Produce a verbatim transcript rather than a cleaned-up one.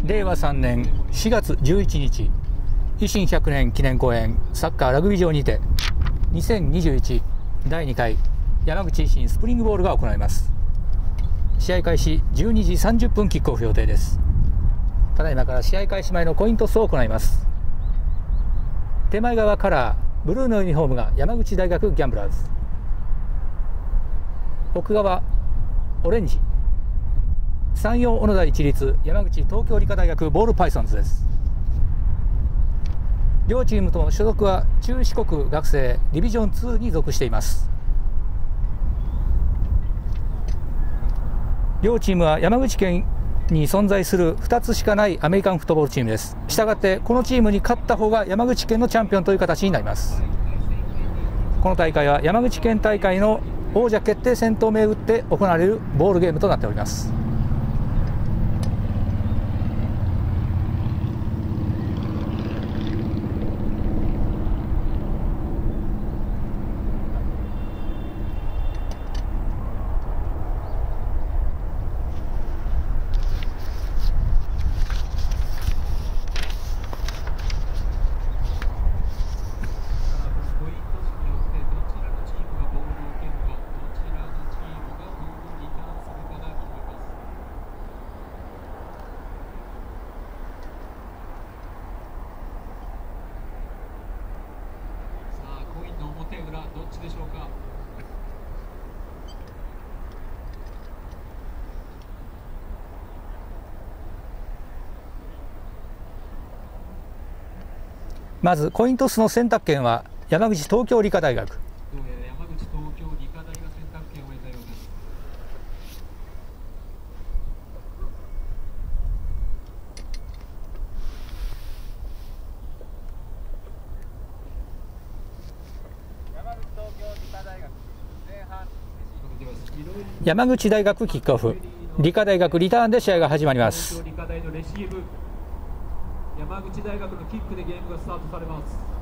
れいわさんねんしがつじゅういちにち、維新ひゃくねん記念公演サッカーラグビー場にてにせんにじゅういちだいにかい山口維新スプリングボールが行われます。試合開始じゅうにじさんじゅっぷんキックオフ予定です。ただいまから試合開始前のコイントスを行います。手前側カラーブルーのユニフォームが山口大学ギャンブラーズ、奥側オレンジ山陽小野田一律山口東京理科大学ボールパイソンズです。両チームとも所属は中四国学生ディビジョンツーに属しています。両チームは山口県に存在するふたつしかないアメリカンフットボールチームです。したがってこのチームに勝った方が山口県のチャンピオンという形になります。この大会は山口県大会の王者決定戦と銘打って行われるボールゲームとなっております。 表裏どっちでしょうか。 まずコイントスの選択権は山口東京理科大学。 どうやら山口東京理科大が選択権を得たようです。 山口大学キックオフ、理科大学リターンで試合が始まります。 理科大のレシーブ、山口大学のキックでゲームがスタートされます。